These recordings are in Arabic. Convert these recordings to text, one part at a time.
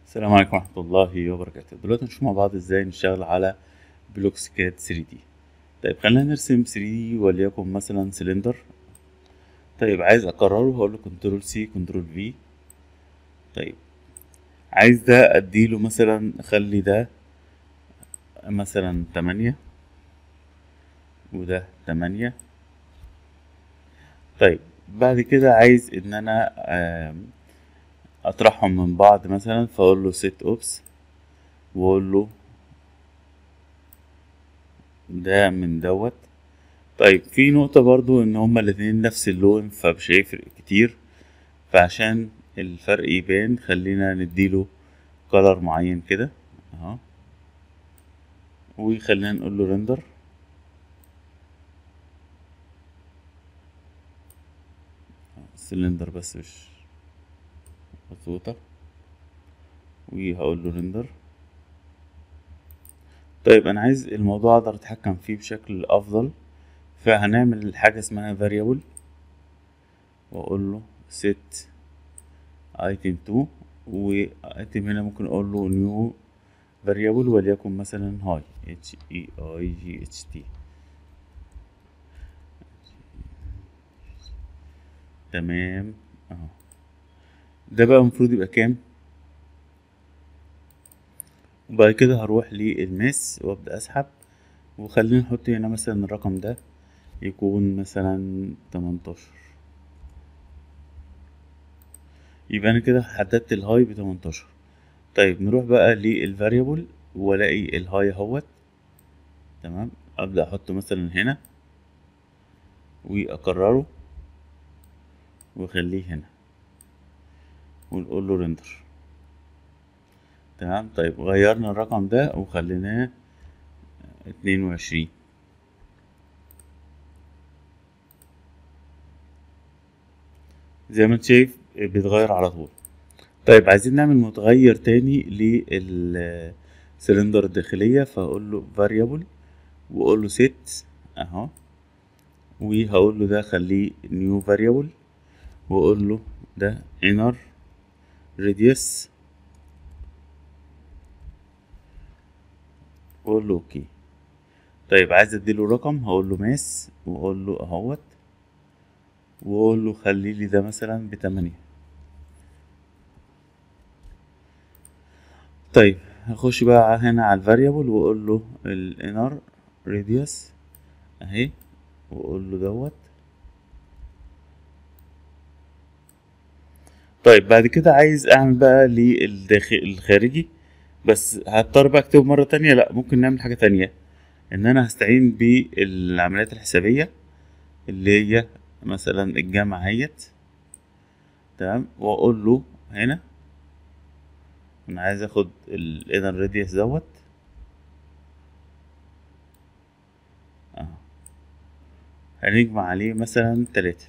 السلام عليكم ورحمة الله وبركاته. دلوقتي هنشوف مع بعض ازاي نشتغل على بلوكس كاد 3D. طيب خلينا نرسم 3D وليكن مثلا سلندر. طيب عايز اكرره هقول له كنترول سي كنترول في. طيب عايز ده اديله مثلا اخلي ده مثلا 8 وده 8. طيب بعد كده عايز ان انا اطرحهم من بعض مثلا، فاقول له set اوبس واقول له ده من دوت. طيب في نقطة برضو ان هما الاتنين نفس اللون فمش هيفرق كتير، فعشان الفرق يبان خلينا نديله كولر معين كده اهو، وخلينا نقول له ريندر. السلندر بس مش مظبوطة، وهقول له ريندر. طيب انا عايز الموضوع اقدر اتحكم فيه بشكل افضل، فهنعمل حاجة اسمها variable واقول له set item 2، وايتم هنا ممكن اقول له new variable وليكن مثلا هاي HEIGHT. تمام اهو. ده بقى المفروض يبقى كام؟ وبعد كده هروح للماس وابدأ اسحب، وخلينا نحط هنا مثلا الرقم ده يكون مثلا 18. يبقى انا كده حددت الهاي ب18. طيب نروح بقى للفاريبل والاقي الهاي اهوت. تمام، ابدأ احطه مثلا هنا واكرره واخليه هنا ونقول له ريندر. تمام. طيب غيرنا الرقم ده وخليناه 22. زي ما انت شايف بيتغير على طول. طيب عايزين نعمل متغير تاني للسلندر الداخلية، فهقول له variable واقول له set اهو، وهقول له ده خليه new variable واقول له ده inner radius واقول له اوكي. طيب عايز اديله رقم هقول له ماس واقول له اهوت، واقول له خلي لي ده مثلا ب8. طيب هخش بقى هنا على الفاريبل واقول له الانر راديوس اهي، واقول له دوت. طيب بعد كده عايز اعمل بقى للداخل الخارجي، بس هضطر بقى اكتبه مرة تانية. لا، ممكن نعمل حاجة تانية، ان انا هستعين بالعمليات الحسابية اللي هي مثلا الجمع اهيت. تمام، واقول له هنا انا عايز اخد الانر راديوس دوت اهو، هنجمع عليه مثلا 3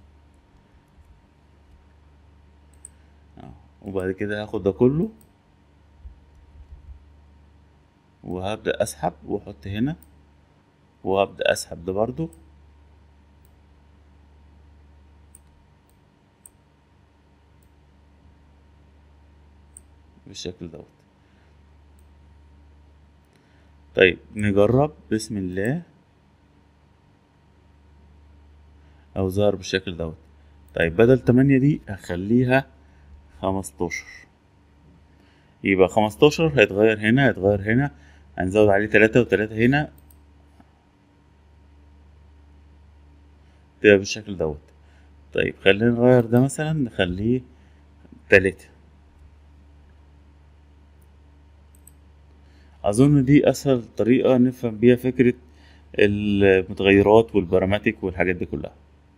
اهو. وبعد كده هاخد ده كله وهبدأ اسحب واحط هنا، وهبدأ اسحب ده برضو بالشكل دوت. طيب نجرب بسم الله، او ظهر بالشكل دوت. طيب بدل 8 دي هخليها 15. يبقى 15 هيتغير هنا، هيتغير هنا، هنزود عليه 3 وتلاتة هنا، تبقى بالشكل دوت. طيب خلينا نغير ده مثلا نخليه 3. أظن دي أسهل طريقة نفهم بيها فكرة المتغيرات والبراماتيك والحاجات دي كلها.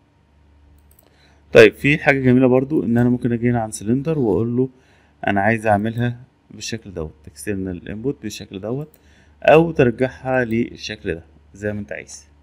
طيب في حاجة جميلة برضو، إن أنا ممكن أجي هنا عن سلندر وأقول له أنا عايز أعملها بالشكل دوت external input بالشكل دوت، أو ترجعها للشكل ده زي ما أنت عايز.